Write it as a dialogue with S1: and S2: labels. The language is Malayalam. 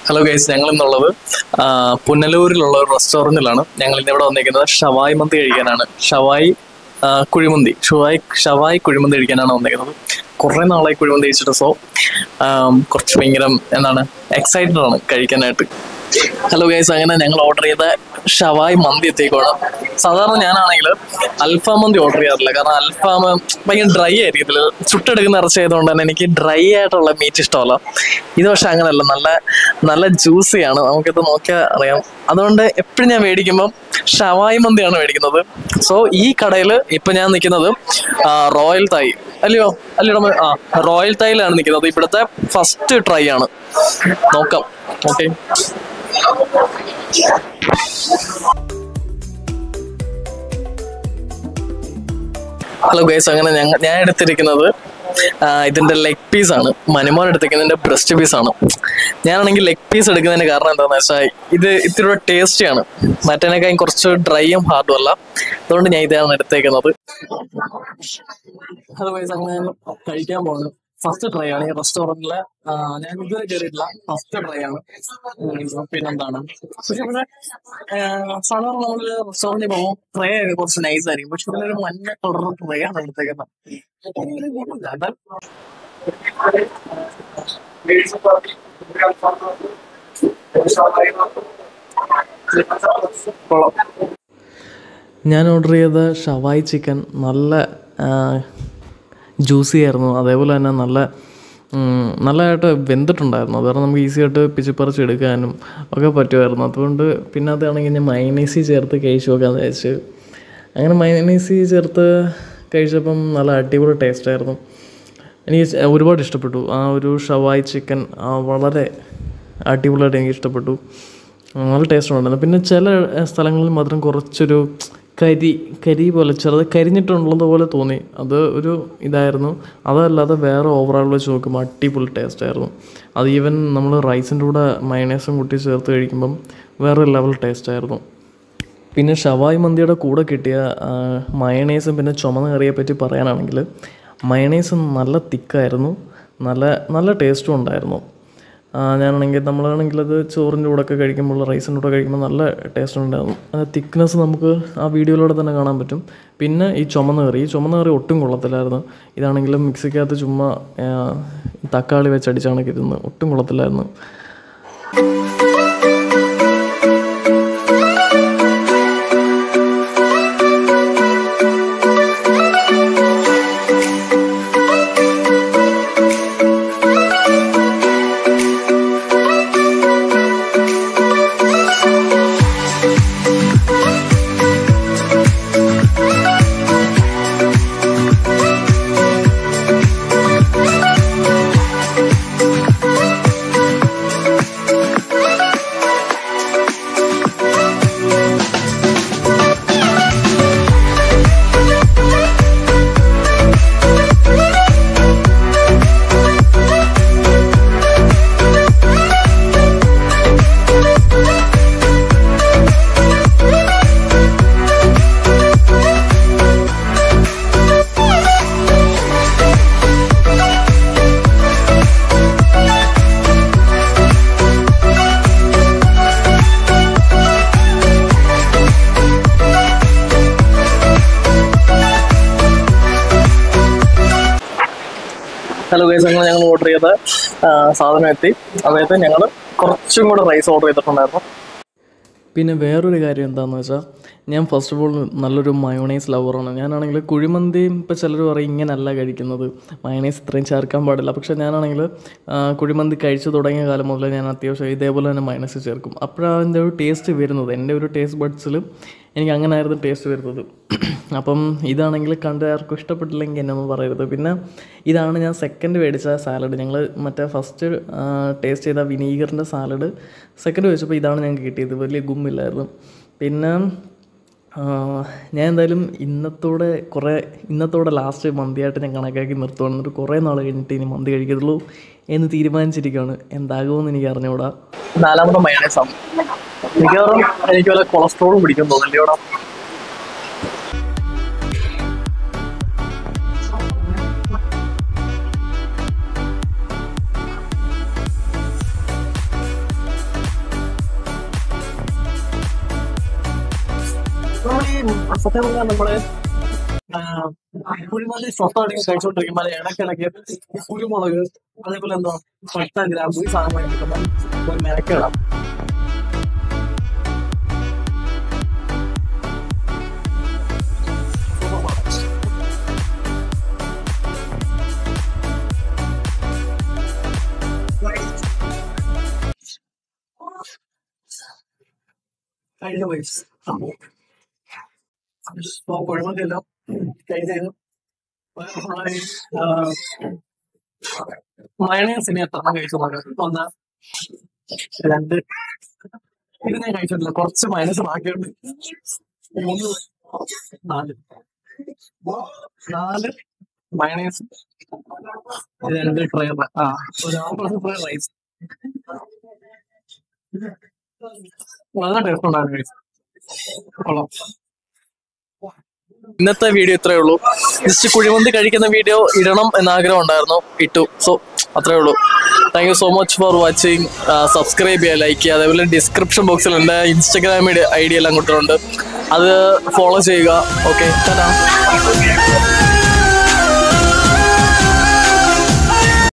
S1: Hello guys, ഞങ്ങൾ ഇന്നുള്ളത് പുനലൂരിലുള്ള ഒരു റെസ്റ്റോറൻറ്റിലാണ്. ഞങ്ങൾ ഇന്നിവിടെ വന്നിരിക്കുന്നത് ഷവായി മന്തി കഴിക്കാനാണ്. ഷവായി കുഴിമന്തി കഴിക്കാനാണ് വന്നിരിക്കുന്നത്. കുറേ നാളായി കുഴിമന്തി കഴിച്ചിട്ട്, സോ കുറച്ച് ഭയങ്കര എക്സൈറ്റഡ് ആണ് കഴിക്കാനായിട്ട്. ഹലോ ഗൈസ്, അങ്ങനെ ഞങ്ങൾ ഓർഡർ ചെയ്ത ഷവായി മന്തി എത്തിക്കോണം. സാധാരണ ഞാനാണെങ്കിൽ അൽഫാം മന്തി ഓർഡർ ചെയ്യാറില്ല, കാരണം അൽഫാം ഭയങ്കര ഡ്രൈ ആയിരിക്കും. ഇതിൽ ചുട്ടെടുക്കുന്ന ഇറച്ചി ആയതുകൊണ്ട് തന്നെ എനിക്ക് ഡ്രൈ ആയിട്ടുള്ള മീറ്റ് ഇഷ്ടമല്ല. ഇത് പക്ഷെ അങ്ങനെയല്ല, നല്ല ജ്യൂസിയാണ്, നമുക്കിത് നോക്കിയാൽ അറിയാം. അതുകൊണ്ട് എപ്പോഴും ഞാൻ മേടിക്കുമ്പം ഷവായി മന്തിയാണ് മേടിക്കുന്നത്. സോ ഈ കടയിൽ ഇപ്പം ഞാൻ നിൽക്കുന്നത് റോയൽ തായ് റോയൽ തായിലാണ് നിൽക്കുന്നത്. ഇവിടുത്തെ ഫസ്റ്റ് ട്രൈ ആണ്, നോക്കാം. ഓക്കെ, ഹലോ ഗൈസ്, അങ്ങനെ ഞാൻ എടുത്തിരിക്കുന്നത് ഇതിന്റെ ലെഗ് പീസ് ആണ്. മനുമോൻ എടുത്തിരിക്കുന്നതിന്റെ ബ്രസ്റ്റ് പീസ് ആണ്. ഞാനാണെങ്കിൽ ലെഗ് പീസ് എടുക്കുന്നതിന് കാരണം എന്താണെന്ന് വെച്ചാൽ ഇത് ഇത്തിരി ടേസ്റ്റിയാണ്, മറ്റേനേക്കാളും കുറച്ച് ഡ്രൈയും ഹാർഡും അല്ല. അതുകൊണ്ട് ഞാൻ ഇതാണ് എടുത്തേക്കുന്നത്. ഹലോ ഗൈസ്, അങ്ങനെ കഴിക്കാൻ പോകുന്നത് ഫസ്റ്റ് ട്രൈ ആണ് ഈ റെസ്റ്റോറൻറ്റിലെ. ഞാൻ ഇതുവരെ കയറിയിട്ടില്ല, ഫസ്റ്റ് ട്രൈ ആണ്. പിന്നെന്താണ്, പക്ഷെ ഇവിടെ സാധാരണ നമ്മൾ റെസ്റ്റോറൻറ്റിൽ പോകുമ്പോൾ ട്രൈ ഒക്കെ കുറച്ച് നൈസ് ആയിരിക്കും, പക്ഷെ ഇവിടെ ഒരു മഞ്ഞ കളർ ട്രൈ ആണ് എടുത്തേക്കുന്നത്. ഞാൻ ഓർഡർ ചെയ്ത ഷവായി ചിക്കൻ നല്ല ജ്യൂസി ആയിരുന്നു, അതേപോലെ തന്നെ നല്ലതായിട്ട് വെന്തിട്ടുണ്ടായിരുന്നു. അത് കാരണം നമുക്ക് ഈസി ആയിട്ട് പിച്ചിപ്പറിച്ച് എടുക്കാനും ഒക്കെ പറ്റുമായിരുന്നു. അതുകൊണ്ട് പിന്നെ അതാണെങ്കിൽ ഞാൻ മയണൈസ് ചേർത്ത് കഴിച്ചു നോക്കാമെന്ന് വിചാരിച്ചു. അങ്ങനെ മയണൈസ് ചേർത്ത് കഴിച്ചപ്പം നല്ല അടിപൊളി ടേസ്റ്റായിരുന്നു. എനിക്ക് ഒരുപാട് ഇഷ്ടപ്പെട്ടു ആ ഒരു ഷവായി ചിക്കൻ, വളരെ അടിപൊളിയായിട്ട് എനിക്ക് ഇഷ്ടപ്പെട്ടു. നല്ല ടേസ്റ്റ് ഉണ്ടായിരുന്നു. പിന്നെ ചില സ്ഥലങ്ങളിൽ മാത്രം കുറച്ചൊരു കരി പോലെ ചെറുത് കരിഞ്ഞിട്ടുള്ളത് പോലെ തോന്നി. അത് ഒരു ഇതായിരുന്നു. അതല്ലാതെ വേറെ ഓവറോൾ വെച്ച് നോക്കുമ്പോൾ അടിപൊളി ടേസ്റ്റായിരുന്നു. അത് ഈവൻ നമ്മൾ റൈസിൻ്റെ കൂടെ മയണൈസും കൂട്ടി ചേർത്ത് കഴിക്കുമ്പം വേറെ ലെവൽ ടേസ്റ്റായിരുന്നു. പിന്നെ ഷവായി മന്തിയുടെ കൂടെ കിട്ടിയ മയണൈസും പിന്നെ ചുമന്ന കറിയെ പറ്റി പറയാനാണെങ്കിൽ, മയണൈസ് നല്ല തിക്കായിരുന്നു, നല്ല ടേസ്റ്റും ഉണ്ടായിരുന്നു. നമ്മളാണെങ്കിൽ അത് ചോറിൻ്റെ കൂടെ ഒക്കെ കഴിക്കുമ്പോൾ, റൈസിൻ്റെ കൂടെ കഴിക്കുമ്പോൾ നല്ല ടേസ്റ്റ് ഉണ്ടായിരുന്നു. തിക്നെസ് നമുക്ക് ആ വീഡിയോയിലൂടെ തന്നെ കാണാൻ പറ്റും. പിന്നെ ഈ ചുമന്ന കറി ഒട്ടും കൊള്ളത്തില്ലായിരുന്നു. ഇതാണെങ്കിലും മിക്സിക്കകത്ത് ചുമ്മാ തക്കാളി വെച്ചടിച്ചാണ് ഇരുന്നത്, ഒട്ടും കൊള്ളത്തില്ലായിരുന്നു. ഹലോ ഗൈസ്, അങ്ങനെ ഞങ്ങൾ ഓർഡർ ചെയ്ത സാധനം എത്തി. അതായത് ഞങ്ങൾ കുറച്ചും കൂടെ റൈസ് ഓർഡർ ചെയ്തിട്ടുണ്ടായിരുന്നു. പിന്നെ വേറൊരു കാര്യം എന്താണെന്ന് വെച്ചാൽ, ഞാൻ ഫസ്റ്റ് ഓഫ് ഓൾ നല്ലൊരു മയോണൈസ് ലവറാണ്. ഞാനാണെങ്കിൽ കുഴിമന്തിയും ഇപ്പോൾ ചിലർ പറയും ഇങ്ങനെയല്ല കഴിക്കുന്നത്, മയോണൈസ് ഇത്രയും ചേർക്കാൻ പാടില്ല. പക്ഷേ ഞാനാണെങ്കിൽ കുഴിമന്തി കഴിച്ചു തുടങ്ങിയ കാലം മുതൽ ഞാൻ അത്യാവശ്യം ഇതേപോലെ തന്നെ മയോണൈസ് ചേർക്കും. അപ്പോഴാണ് അതിൻ്റെ ഒരു ടേസ്റ്റ് വരുന്നത്. എൻ്റെ ഒരു ടേസ്റ്റ് ബഡ്സിൽ എനിക്ക് അങ്ങനെ ആയിരുന്നു ടേസ്റ്റ് വരുന്നത്. അപ്പം ഇതാണെങ്കിൽ കണ്ട് ആർക്കും ഇഷ്ടപ്പെട്ടില്ലെങ്കിൽ എന്നൊന്നും പറയരുത്. പിന്നെ ഇതാണ് ഞാൻ സെക്കൻഡ് മേടിച്ച സാലഡ്. ഞങ്ങൾ മറ്റേ ഫസ്റ്റ് ടേസ്റ്റ് ചെയ്ത വിനീഗറിൻ്റെ സാലഡ് സെക്കൻഡ് വെച്ചപ്പോൾ ഇതാണ് ഞങ്ങൾക്ക് കിട്ടിയത്. വലിയ ഗുമ്മില്ലായിരുന്നു. പിന്നെ ഞാൻ എന്തായാലും ഇന്നത്തോടെ ലാസ്റ്റ് മന്തിയായിട്ട് ഞാൻ കണക്കാക്കി നിർത്തുവാണ്. എന്നിട്ട് കുറേ നാൾ കഴിഞ്ഞിട്ട് ഇനി മന്തി കഴിക്കത്തുള്ളൂ എന്ന് തീരുമാനിച്ചിരിക്കുകയാണ്. എന്താകുമെന്ന് എനിക്ക് അറിഞ്ഞുകൂടാ. നാലാമത്തെ മയോണൈസാണ്. മിക്കവാറും എനിക്ക് വല്ല കൊളസ്ട്രോളും പിടിക്കും തോന്നില്ലോടാ. സത്യം പറഞ്ഞാൽ നമ്മള് കുഴിമന്തി സ്വന്തമായിട്ട് കഴിച്ചോണ്ടിരിക്കുമ്പോൾ ഇടയ്ക്കിടയ്ക്ക് കുരുമുളക് അതേപോലെ എന്താ പട്ട ഗ്രാമ്പ് ഈ സാധനം കിട്ടുമ്പോൾ ഒരു മെനക്കേടാം. കഴിഞ്ഞ വയസ്സ് കുഴപ്പമില്ലല്ലോ കഴിഞ്ഞു. മയണൈസിനെ എത്ര കഴിച്ചു നോക്കാം. 1 2 ഇത് ഞാൻ കഴിച്ചിട്ടില്ല. കുറച്ച് മൈനസ് ബാക്കിയുണ്ട്. 3 4 മയണൈസ്, 2 ഫ്രൈഡ് ഒരു 6 ഫ്രൈഡ് റൈസ്. നല്ല ടേസ്റ്റ് ഉണ്ടായിരുന്നു കഴിച്ചു. കൊള്ളാം. ഇന്നത്തെ വീഡിയോ ഇത്രയേ ഉള്ളൂ. ജസ്റ്റ് കുഴിമന്തി കഴിക്കുന്ന വീഡിയോ ഇടണം എന്ന് ആഗ്രഹം ഉണ്ടായിരുന്നു, ഇട്ടു. സോ അത്രേ ഉള്ളൂ. Thank you so much for watching. Subscribe ചെയ്യുക, ലൈക്ക് ചെയ്യുക. അതേപോലെ ഡിസ്ക്രിപ്ഷൻ ബോക്സിൽ എൻ്റെ ഇൻസ്റ്റാഗ്രാം ID എല്ലാം കൊടുത്തിട്ടുണ്ട്, അത് ഫോളോ ചെയ്യുക. ഓക്കെ, ടാറ്റാ.